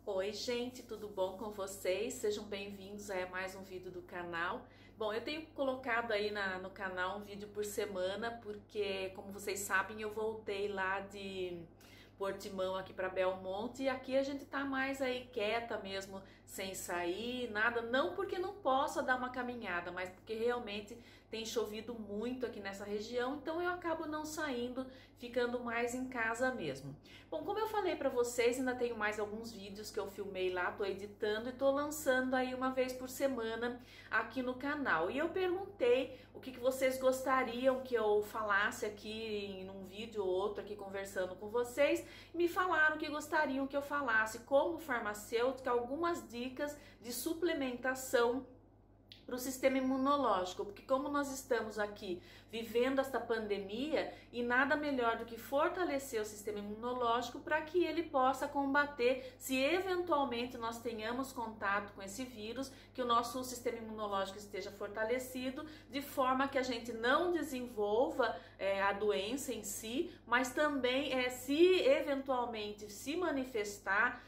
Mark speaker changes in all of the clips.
Speaker 1: Oi gente, tudo bom com vocês? Sejam bem-vindos a mais um vídeo do canal. Bom, eu tenho colocado aí no canal um vídeo por semana, porque como vocês sabem eu voltei lá de Portimão aqui para Belmonte e aqui a gente tá mais aí quieta mesmo, sem sair, nada, não porque não possa dar uma caminhada, mas porque realmente tem chovido muito aqui nessa região, então eu acabo não saindo, ficando mais em casa mesmo. Bom, como eu falei para vocês, ainda tenho mais alguns vídeos que eu filmei lá, tô editando e tô lançando aí uma vez por semana aqui no canal. E eu perguntei o que vocês gostariam que eu falasse aqui em um vídeo ou outro aqui conversando com vocês. Me falaram que gostariam que eu falasse como farmacêutica algumas dicas de suplementação para o sistema imunológico, porque como nós estamos aqui vivendo esta pandemia e nada melhor do que fortalecer o sistema imunológico para que ele possa combater, se eventualmente nós tenhamos contato com esse vírus, que o nosso sistema imunológico esteja fortalecido, de forma que a gente não desenvolva a doença em si, mas também se eventualmente se manifestar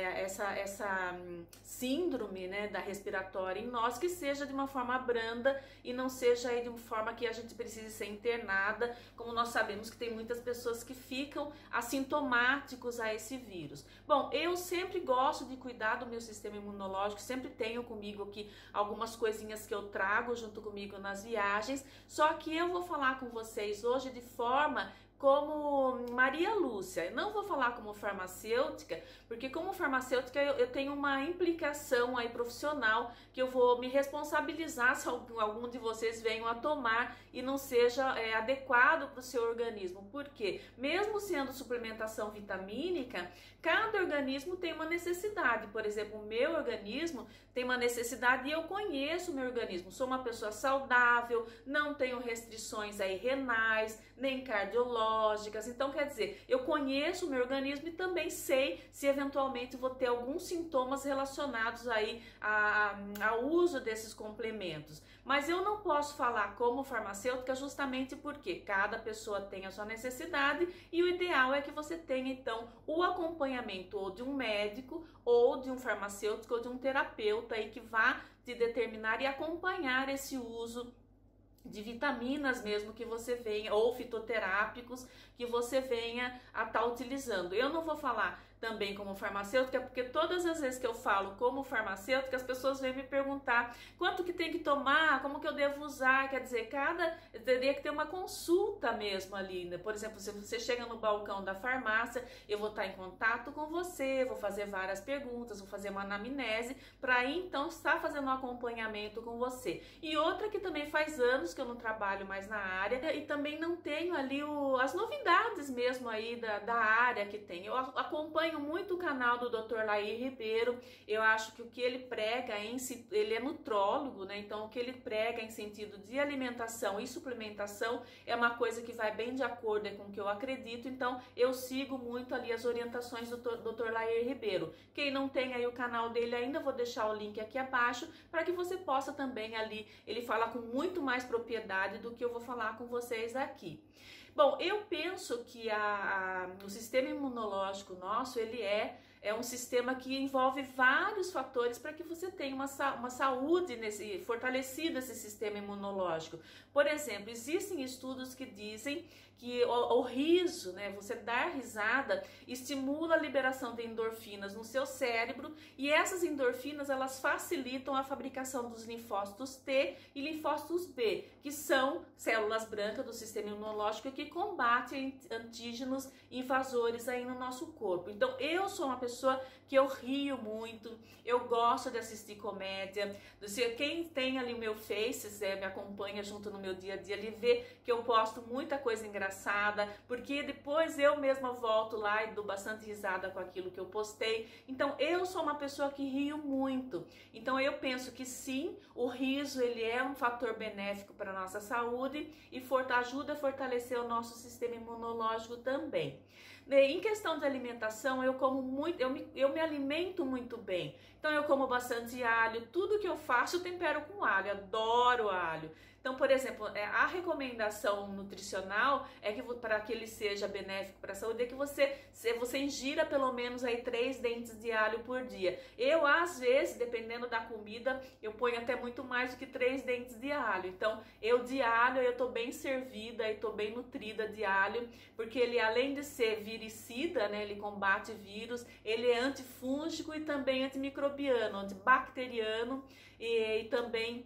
Speaker 1: essa síndrome, né, da respiratória em nós, que seja de uma forma branda e não seja aí de uma forma que a gente precise ser internada, como nós sabemos que tem muitas pessoas que ficam assintomáticos a esse vírus. Bom, eu sempre gosto de cuidar do meu sistema imunológico, sempre tenho comigo aqui algumas coisinhas que eu trago junto comigo nas viagens, só que eu vou falar com vocês hoje de forma como Maria Lúcia. Eu não vou falar como farmacêutica, porque como farmacêutica eu tenho uma implicação aí profissional que eu vou me responsabilizar se algum de vocês venham a tomar e não seja adequado para o seu organismo. Porque mesmo sendo suplementação vitamínica, cada organismo tem uma necessidade. Por exemplo, o meu organismo tem uma necessidade e eu conheço o meu organismo. Sou uma pessoa saudável, não tenho restrições aí renais, nem cardiológicas. Então, quer dizer, eu conheço o meu organismo e também sei se eventualmente vou ter alguns sintomas relacionados aí ao uso desses complementos. Mas eu não posso falar como farmacêutica justamente porque cada pessoa tem a sua necessidade e o ideal é que você tenha então o acompanhamento ou de um médico ou de um farmacêutico ou de um terapeuta aí que vá te determinar e acompanhar esse uso de vitaminas mesmo que você venha, ou fitoterápicos que você venha a estar utilizando. Eu não vou falar também como farmacêutica, porque todas as vezes que eu falo como farmacêutica, as pessoas vêm me perguntar quanto que tem que tomar, como que eu devo usar, quer dizer, teria que ter uma consulta mesmo ali, né? Por exemplo, se você chega no balcão da farmácia, eu vou estar em contato com você, vou fazer várias perguntas, vou fazer uma anamnese, para aí então estar fazendo um acompanhamento com você. E outra que também faz anos que eu não trabalho mais na área e também não tenho ali as novidades mesmo aí da área que tem. Eu acompanho muito o canal do Dr. Lair Ribeiro. Eu acho que o que ele prega ele é nutrólogo, né? Então o que ele prega em sentido de alimentação e suplementação é uma coisa que vai bem de acordo com o que eu acredito. Então eu sigo muito ali as orientações do Dr. Lair Ribeiro. Quem não tem aí o canal dele ainda, vou deixar o link aqui abaixo para que você possa também ali, ele fala com muito mais propriedade do que eu vou falar com vocês aqui. Bom, eu penso que o sistema imunológico nosso, ele é um sistema que envolve vários fatores para que você tenha uma saúde fortalecida esse sistema imunológico. Por exemplo, existem estudos que dizem que o riso, né, você dar risada, estimula a liberação de endorfinas no seu cérebro e essas endorfinas elas facilitam a fabricação dos linfócitos T e linfócitos B, que são células brancas do sistema imunológico que combatem antígenos invasores aí no nosso corpo. Então eu sou uma pessoa que eu rio muito, eu gosto de assistir comédia. Quem tem ali o meu Face, me acompanha junto no meu dia a dia, ele vê que eu posto muita coisa engraçada, porque depois eu mesma volto lá e dou bastante risada com aquilo que eu postei. Então eu sou uma pessoa que rio muito. Então eu penso que sim, o riso ele é um fator benéfico para a nossa saúde e ajuda a fortalecer o nosso sistema imunológico também. Em questão de alimentação, eu como muito, eu me alimento muito bem. Então eu como bastante alho, tudo que eu faço eu tempero com alho, adoro alho. Então, por exemplo, a recomendação nutricional é que para que ele seja benéfico para a saúde, é que você ingira pelo menos aí 3 dentes de alho por dia. Eu, às vezes, dependendo da comida, eu ponho até muito mais do que 3 dentes de alho. Então, eu de alho, eu tô bem servida e tô bem nutrida de alho, porque ele, além de ser viricida, né, ele combate vírus, ele é antifúngico e também antimicrobiano, antibacteriano e também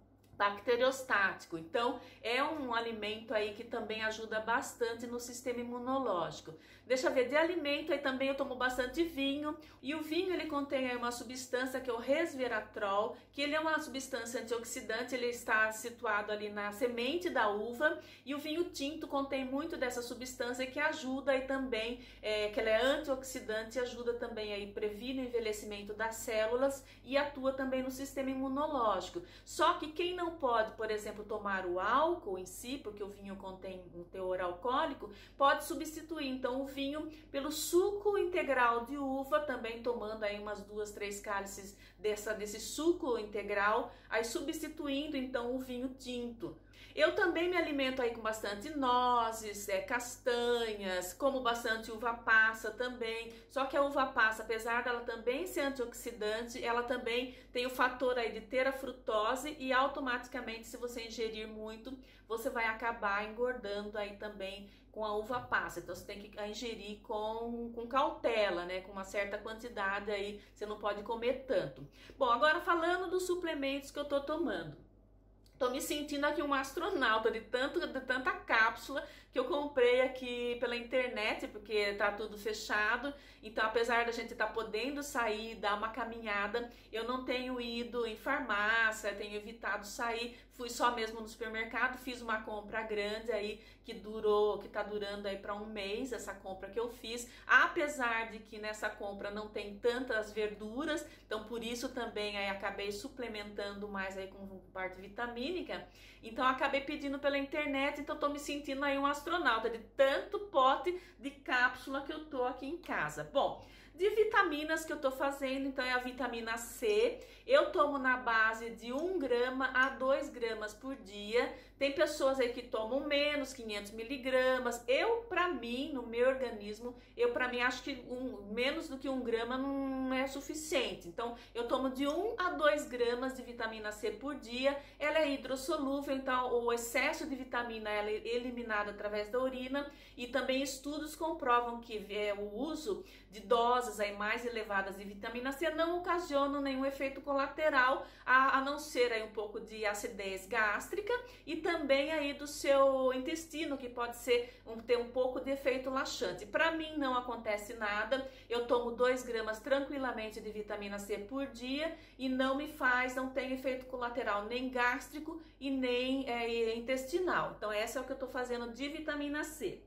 Speaker 1: bacteriostático. Então, é um alimento aí que também ajuda bastante no sistema imunológico. Deixa eu ver, de alimento aí também eu tomo bastante vinho, e o vinho ele contém aí uma substância que é o resveratrol, que ele é uma substância antioxidante, ele está situado ali na semente da uva, e o vinho tinto contém muito dessa substância que ajuda aí também, que ela é antioxidante, ajuda também aí, previne o envelhecimento das células e atua também no sistema imunológico. Só que quem não pode, por exemplo, tomar o álcool em si, porque o vinho contém um teor alcoólico, pode substituir então o vinho pelo suco integral de uva, também tomando aí umas 2, 3 cálices desse suco integral, aí substituindo então o vinho tinto. Eu também me alimento aí com bastante nozes, castanhas, como bastante uva passa também. Só que a uva passa, apesar dela também ser antioxidante, ela também tem o fator aí de ter a frutose, e automaticamente, se você ingerir muito, você vai acabar engordando aí também com a uva passa. Então você tem que ingerir com cautela, né? Com uma certa quantidade aí, você não pode comer tanto. Bom, agora falando dos suplementos que eu tô tomando. Tô me sentindo aqui uma astronauta de tanta cápsula que eu comprei aqui pela internet, porque tá tudo fechado. Então, apesar da gente estar podendo sair, dar uma caminhada, eu não tenho ido em farmácia, tenho evitado sair. Fui só mesmo no supermercado, fiz uma compra grande aí que tá durando aí para um mês, essa compra que eu fiz. Apesar de que nessa compra não tem tantas verduras, então por isso também aí acabei suplementando mais aí com parte vitamínica. Então acabei pedindo pela internet, então tô me sentindo aí um astronauta de tanto pote de cápsula que eu tô aqui em casa. Bom, de vitaminas que eu tô fazendo, então é a vitamina C. Eu tomo na base de 1 grama a 2 gramas por dia. Tem pessoas aí que tomam menos, 500 miligramas. Pra mim, no meu organismo, pra mim acho que menos do que 1 grama não é suficiente. Então, eu tomo de 1 a 2 gramas de vitamina C por dia. Ela é hidrossolúvel, então o excesso de vitamina ela é eliminado através da urina. E também estudos comprovam que o uso de doses aí mais elevadas de vitamina C não ocasionam nenhum efeito colateral, a não ser aí um pouco de acidez gástrica e também aí do seu intestino, que pode ter um pouco de efeito laxante. Para mim não acontece nada, eu tomo 2 gramas tranquilamente de vitamina C por dia e não tem efeito colateral nem gástrico e nem intestinal. Então essa é o que eu tô fazendo de vitamina C.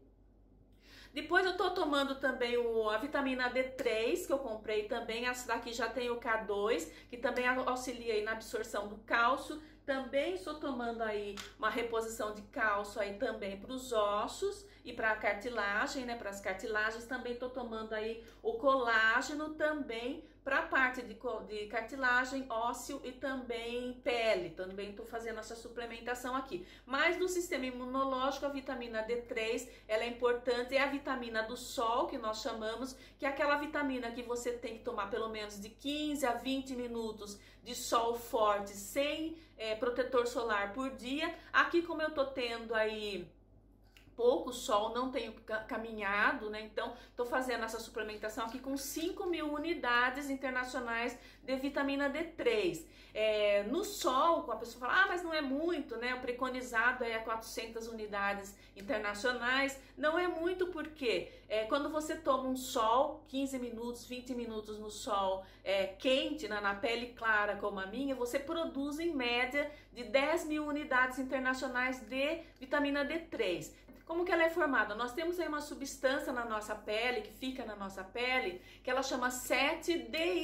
Speaker 1: Depois eu tô tomando também a vitamina D3, que eu comprei também. Essa daqui já tem o K2, que também auxilia aí na absorção do cálcio. Também estou tomando aí uma reposição de cálcio aí também para os ossos e para a cartilagem, né? Para as cartilagens também estou tomando aí o colágeno também para a parte de cartilagem, ósseo e também pele. Também estou fazendo essa suplementação aqui. Mas no sistema imunológico, a vitamina D3, ela é importante, é a vitamina do sol, que nós chamamos, que é aquela vitamina que você tem que tomar pelo menos de 15 a 20 minutos de sol forte, sem protetor solar por dia. Aqui, como eu tô tendo aí pouco sol, não tenho caminhado, né? Então, tô fazendo essa suplementação aqui com 5.000 unidades internacionais de vitamina D3. No sol, a pessoa fala, mas não é muito, né? O preconizado é 400 unidades internacionais. Não é muito porque quando você toma um sol, 15 minutos, 20 minutos no sol quente, na pele clara como a minha, você produz em média de 10.000 unidades internacionais de vitamina D3. Como que ela é formada? Nós temos aí uma substância na nossa pele, que fica na nossa pele, que ela chama 7-deidrogenase.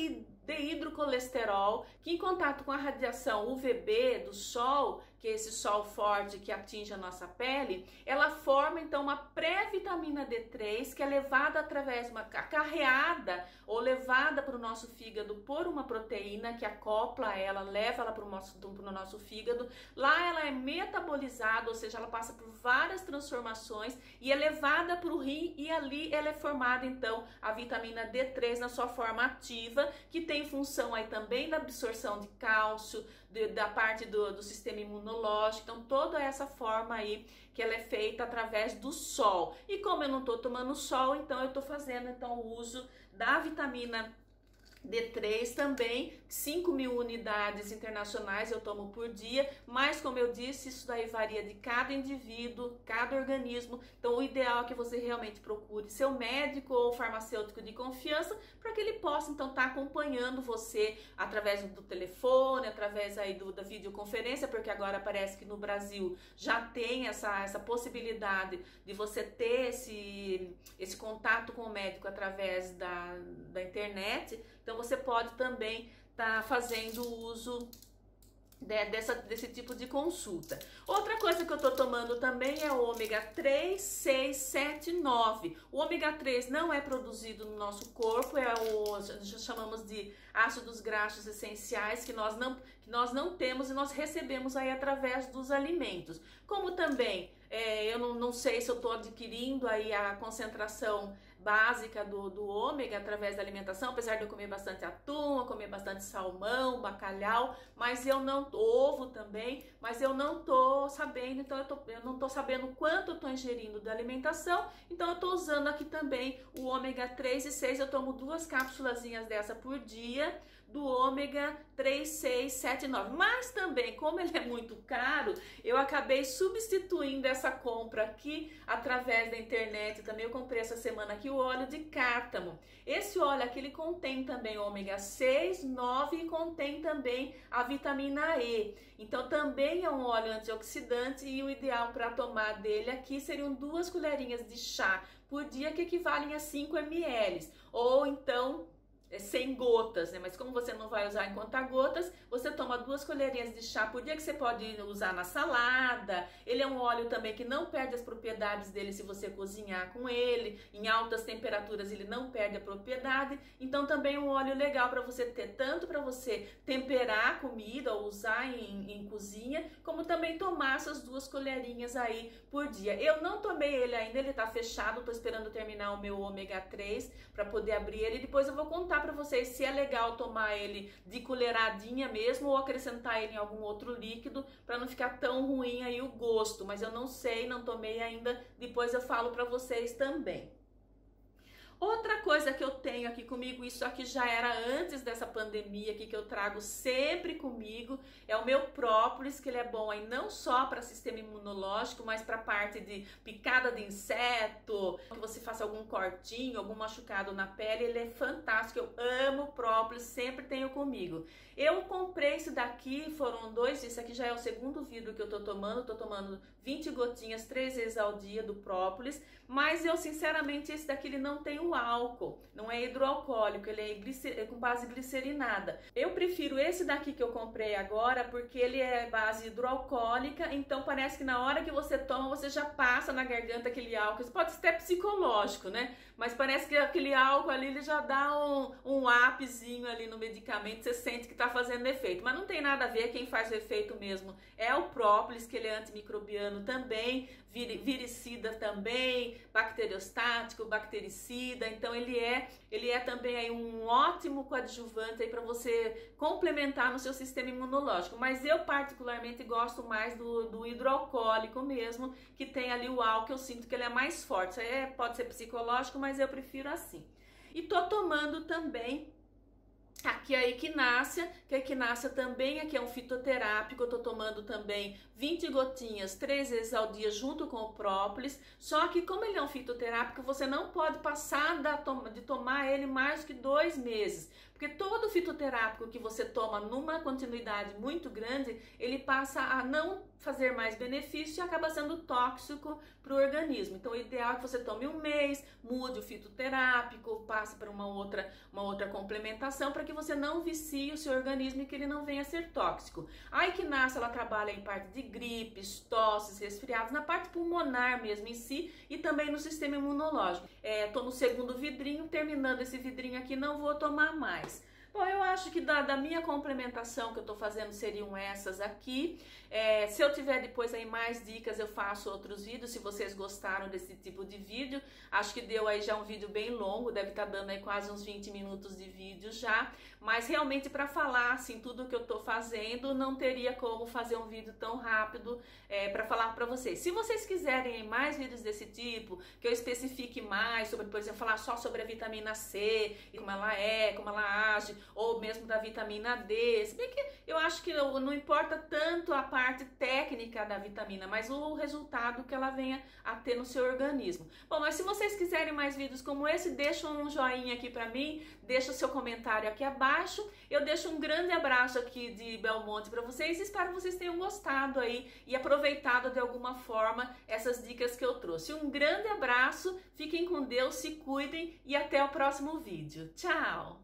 Speaker 1: de hidrocolesterol, que em contato com a radiação UVB do sol, que é esse sol forte que atinge a nossa pele, ela forma então uma pré-vitamina D3 que é levada através de uma carreada ou levada para o nosso fígado por uma proteína que acopla ela, leva ela para o nosso fígado. Lá ela é metabolizada, ou seja, ela passa por várias transformações e é levada para o rim, e ali ela é formada então a vitamina D3 na sua forma ativa, que tem função aí também da absorção de cálcio, da parte do sistema imunológico. Então toda essa forma aí que ela é feita através do sol. E como eu não estou tomando sol, então eu estou fazendo então o uso da vitamina D3 também, 5.000 unidades internacionais eu tomo por dia, mas como eu disse, isso daí varia de cada indivíduo, cada organismo. Então o ideal é que você realmente procure seu médico ou farmacêutico de confiança, para que ele possa então estar acompanhando você através do telefone, através aí da videoconferência, porque agora parece que no Brasil já tem essa possibilidade de você ter esse contato com o médico através da internet. Então você pode também estar fazendo uso desse tipo de consulta. Outra coisa que eu tô tomando também é o ômega 3, 6, 7, 9. O ômega 3 não é produzido no nosso corpo, chamamos de ácidos graxos essenciais que nós não temos e nós recebemos aí através dos alimentos. Como também eu não sei se eu estou adquirindo aí a concentração básica do ômega através da alimentação, apesar de eu comer bastante atum, eu comer bastante salmão, bacalhau, mas eu não, ovo também, mas eu não tô sabendo, então eu não tô sabendo quanto eu tô ingerindo da alimentação, então eu tô usando aqui também o ômega 3 e 6, eu tomo 2 cápsulazinhas dessa por dia, do ômega 3, 6, 7, 9. Mas também, como ele é muito caro, eu acabei substituindo essa compra aqui através da internet. Também eu comprei essa semana aqui o óleo de cártamo. Esse óleo aqui, ele contém também ômega 6, 9 e contém também a vitamina E. Então também é um óleo antioxidante e o ideal para tomar dele aqui seriam 2 colherinhas de chá por dia, que equivalem a 5 ml. Ou então 100 gotas, né? Mas como você não vai usar em conta-gotas, você toma 2 colherinhas de chá por dia, que você pode usar na salada. Ele é um óleo também que não perde as propriedades dele se você cozinhar com ele. Em altas temperaturas ele não perde a propriedade. Então também é um óleo legal para você ter, tanto para você temperar a comida ou usar em cozinha, como também tomar essas 2 colherinhas aí por dia. Eu não tomei ele ainda, ele tá fechado, tô esperando terminar o meu ômega 3 para poder abrir ele. Depois eu vou contar para vocês se é legal tomar ele de colheradinha mesmo ou acrescentar ele em algum outro líquido para não ficar tão ruim aí o gosto, mas eu não sei, não tomei ainda, depois eu falo para vocês também. Outra coisa que eu tenho aqui comigo, isso aqui já era antes dessa pandemia aqui, que eu trago sempre comigo, é o meu própolis, que ele é bom aí não só para sistema imunológico, mas para parte de picada de inseto, que você faça algum cortinho, algum machucado na pele, ele é fantástico, eu amo própolis, sempre tenho comigo. Eu comprei esse daqui, foram 2, esse aqui já é o segundo vidro que eu tô tomando 20 gotinhas 3 vezes ao dia do própolis, mas eu sinceramente esse daqui ele não tem o álcool, não é hidroalcoólico, ele é com base glicerinada. Eu prefiro esse daqui que eu comprei agora porque ele é base hidroalcoólica, então parece que na hora que você toma você já passa na garganta aquele álcool, isso pode ser até psicológico, né? Mas parece que aquele álcool ali ele já dá um upzinho ali no medicamento, você sente que tá fazendo efeito, mas não tem nada a ver, quem faz o efeito mesmo é o própolis, que ele é antimicrobiano também, viricida também, bacteriostático, bactericida, então ele é também aí um ótimo coadjuvante aí para você complementar no seu sistema imunológico, mas eu particularmente gosto mais do hidroalcoólico mesmo, que tem ali o álcool, eu sinto que ele é mais forte, isso aí pode ser psicológico, mas eu prefiro assim. E tô tomando também aqui a equinácea, que a equinácea também aqui é um fitoterápico, eu tô tomando também 20 gotinhas 3 vezes ao dia junto com o própolis, só que como ele é um fitoterápico, você não pode passar de tomar ele mais que 2 meses, Porque todo fitoterápico que você toma numa continuidade muito grande, ele passa a não fazer mais benefício e acaba sendo tóxico para o organismo. Então, o ideal é que você tome um mês, mude o fitoterápico, passe para uma outra complementação, para que você não vicie o seu organismo e que ele não venha a ser tóxico. A Equinácea, ela trabalha em parte de gripes, tosses, resfriados, na parte pulmonar mesmo em si e também no sistema imunológico. Tô no segundo vidrinho, terminando esse vidrinho aqui, não vou tomar mais. Bom, eu acho que da minha complementação que eu tô fazendo seriam essas aqui. Se eu tiver depois aí mais dicas, eu faço outros vídeos, se vocês gostaram desse tipo de vídeo. Acho que deu aí já um vídeo bem longo, deve estar dando aí quase uns 20 minutos de vídeo já. Mas realmente para falar assim, tudo que eu tô fazendo, não teria como fazer um vídeo tão rápido para falar para vocês. Se vocês quiserem mais vídeos desse tipo, que eu especifique mais sobre, por exemplo, falar só sobre a vitamina C, como ela age, ou mesmo da vitamina D, se bem que eu acho que não importa tanto a parte técnica da vitamina, mas o resultado que ela venha a ter no seu organismo. Bom, mas se vocês quiserem mais vídeos como esse, deixa um joinha aqui pra mim, deixa o seu comentário aqui abaixo, eu deixo um grande abraço aqui de Belmonte pra vocês, espero que vocês tenham gostado aí e aproveitado de alguma forma essas dicas que eu trouxe. Um grande abraço, fiquem com Deus, se cuidem e até o próximo vídeo. Tchau!